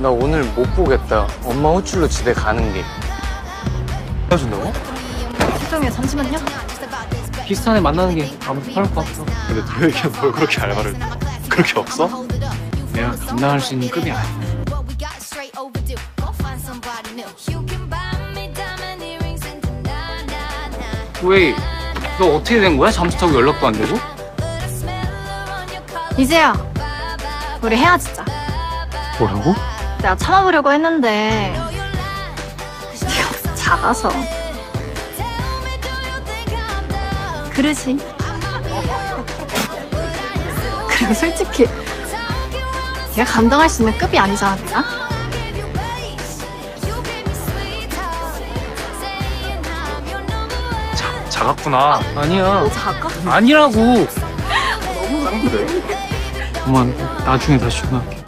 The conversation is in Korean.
나 오늘 못 보겠다. 엄마 호출로 집에 가는 게. 헤어진다고? 죄송해요, 잠시만요. 비슷한 애 만나는 게 아무도 편할 것 같아. 근데 너에게 뭘 그렇게 알바를 그렇게 없어? 내가 감당할 수 있는 급이 아니야. 왜? 너 어떻게 된 거야? 잠수 타고 연락도 안 되고? 이제야, 우리 헤어지자. 뭐라고? 내가 참아보려고 했는데 네가 작아서. 그러지. 그리고 솔직히 네가 감당할 수 있는 급이 아니잖아, 내가. 작았구나. 아니야. 작아? 아니라고. 너무 그래. 그만. 나중에 다시 전화할게.